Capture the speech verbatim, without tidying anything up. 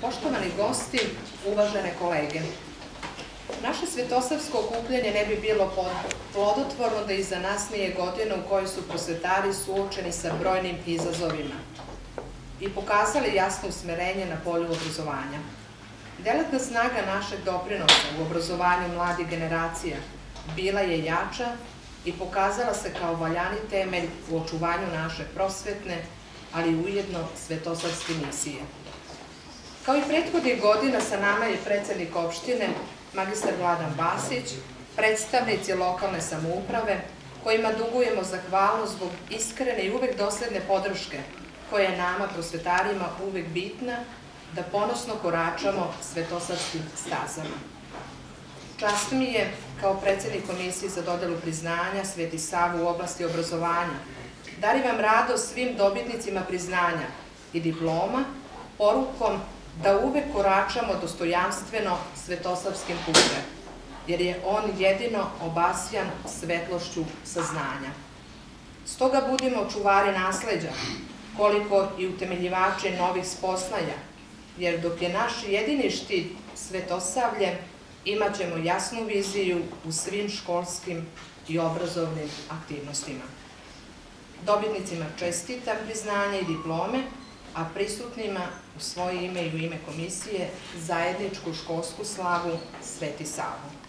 Poštovani gosti, uvažene kolege, naše svetosavsko okupljanje ne bi bilo plodotvorno da iza nas nije godina u kojoj su prosvetari suočeni sa brojnim izazovima i pokazali jasno usmerenje na polju obrazovanja. Delatna snaga našeg doprinosa u obrazovanju mladih generacija bila je jača i pokazala se kao valjani temelj u očuvanju naše prosvetne, ali ujedno svetosavske misije. Kao i prethodnih godina, sa nama je predsednik opštine, magistar Vladan Basić, predstavnici lokalne samouprave, kojima dugujemo zahvalnost zbog iskrene i uvek dosledne podrške, koja je nama, prosvetarima, uvek bitna, da ponosno koračamo svetosavskim stazama. Čast mi je, kao predsednik Komisije za dodelu priznanja Sveti Sava u oblasti obrazovanja, darivam radost svim dobitnicima priznanja i diploma, porukom da uvek koračamo dostojanstveno svetosavskim putem, jer je on jedino obasjan svetlošću saznanja. Stoga budimo čuvari nasleđa, koliko i utemeljivači novih spoznaja, jer dok je naš jedini štit Svetosavlje, imat ćemo jasnu viziju u svim školskim i obrazovnim aktivnostima. Dobitnicima čestitam priznanje i diplome, a prisutnima u svoje ime i u ime Komisije zajedničku školsku slavu Sveti Savu.